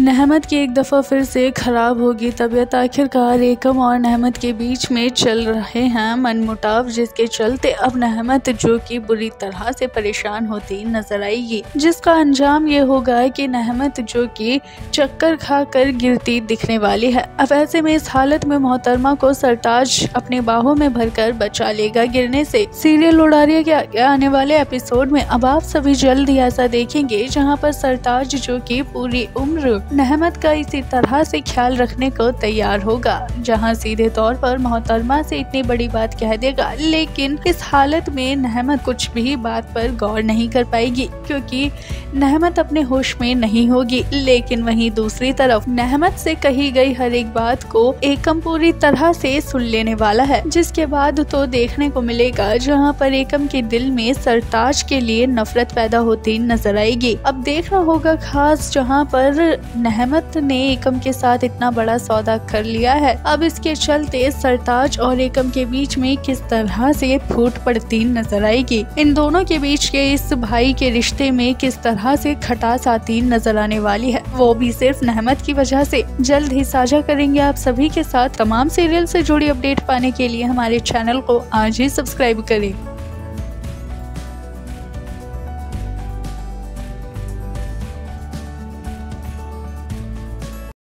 नहमत की एक दफ़ा फिर से ख़राब होगी तबीयत। आखिरकार एकम और नहमत के बीच में चल रहे हैं मनमुटाव, जिसके चलते अब नहमत जो कि बुरी तरह से परेशान होती नजर आएगी, जिसका अंजाम ये होगा कि नहमत जो कि चक्कर खाकर गिरती दिखने वाली है। अब ऐसे में इस हालत में मोहतरमा को सरताज अपने बाहों में भरकर बचा लेगा गिरने से। सीरियल उड़ारिया के आगे आने वाले एपिसोड में अब आप सभी जल्द ही ऐसा देखेंगे जहाँ पर सरताज जो कि पूरी उम्र नहमत का इसी तरह से ख्याल रखने को तैयार होगा, जहां सीधे तौर पर मोहतरमा से इतनी बड़ी बात कह देगा, लेकिन इस हालत में नहमत कुछ भी बात पर गौर नहीं कर पाएगी क्योंकि नहमत अपने होश में नहीं होगी। लेकिन वहीं दूसरी तरफ नहमत से कही गई हर एक बात को एकम पूरी तरह से सुन लेने वाला है, जिसके बाद तो देखने को मिलेगा जहाँ पर एकम के दिल में सरताज के लिए नफरत पैदा होती नजर आएगी। अब देखना होगा खास जहाँ पर नहमत ने एकम के साथ इतना बड़ा सौदा कर लिया है, अब इसके चलते सरताज और एकम के बीच में किस तरह से फूट पड़ती नजर आएगी। इन दोनों के बीच के इस भाई के रिश्ते में किस तरह से खटास आती नजर आने वाली है, वो भी सिर्फ नहमत की वजह से। जल्द ही साझा करेंगे आप सभी के साथ। तमाम सीरियल से जुड़ी अपडेट पाने के लिए हमारे चैनल को आज ही सब्सक्राइब करें।